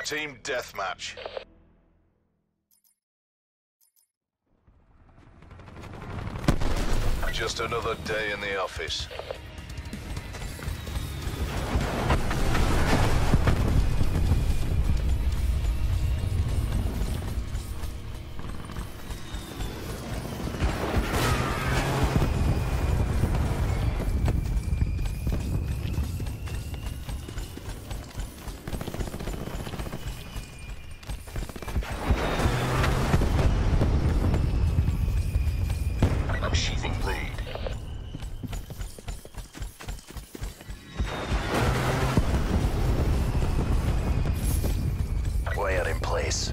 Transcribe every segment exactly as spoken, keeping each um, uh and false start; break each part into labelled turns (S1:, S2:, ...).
S1: Team deathmatch. Just another day in the office.
S2: Sheathing blade. Wire in place.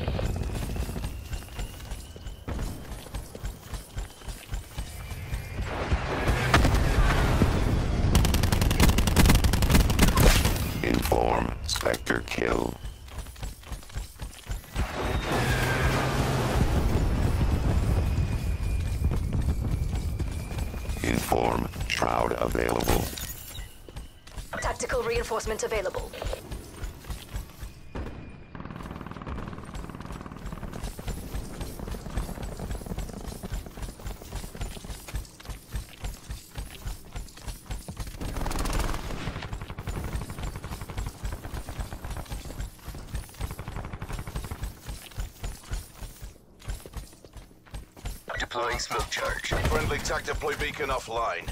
S3: Inform, Spectre kill. Inform, Shroud available.
S4: Tactical reinforcement available.
S2: Deploying smoke charge.
S1: Friendly tactical beacon offline.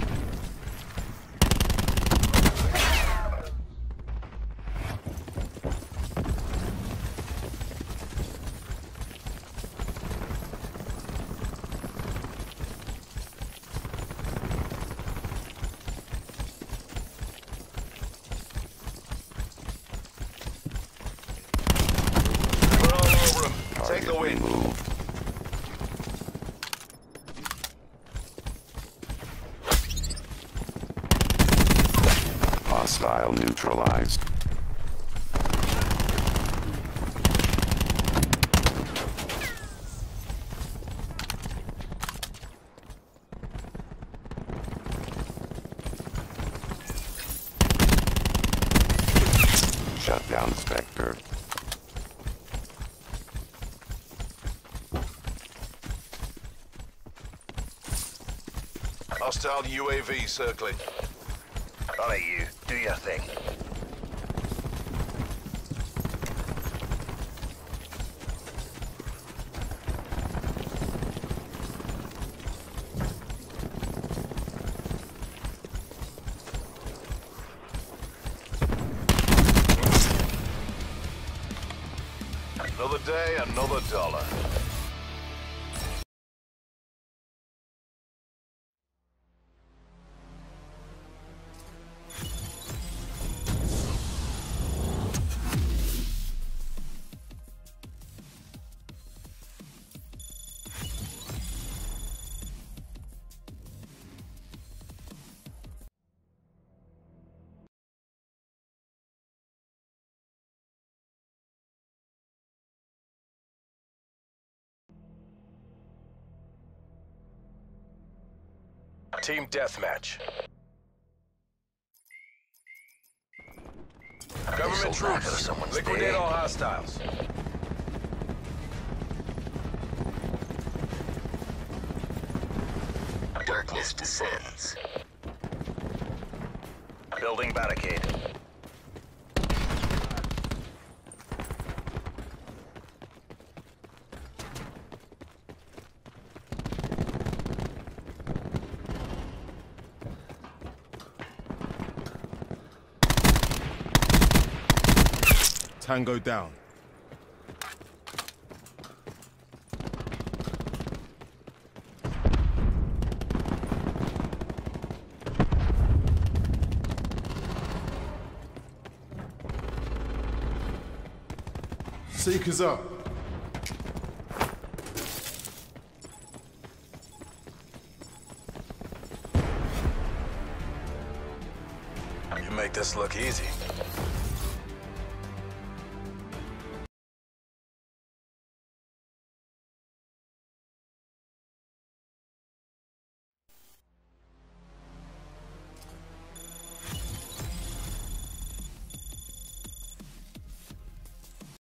S1: We're all over 'em. Take the
S3: Target
S1: win.
S3: removed. Hostile neutralized. Shut down Spectre.
S1: Hostile U A V circling.
S2: Alright, you. Do your thing.
S1: Another day, another dollar.
S2: Team deathmatch.
S1: Government
S2: Missile back or
S1: troops,
S2: someone's
S1: liquidate
S2: dead.
S1: all hostiles.
S2: Darkness descends.
S1: Building barricade.
S5: Tango down. Seekers up.
S1: You make this look easy.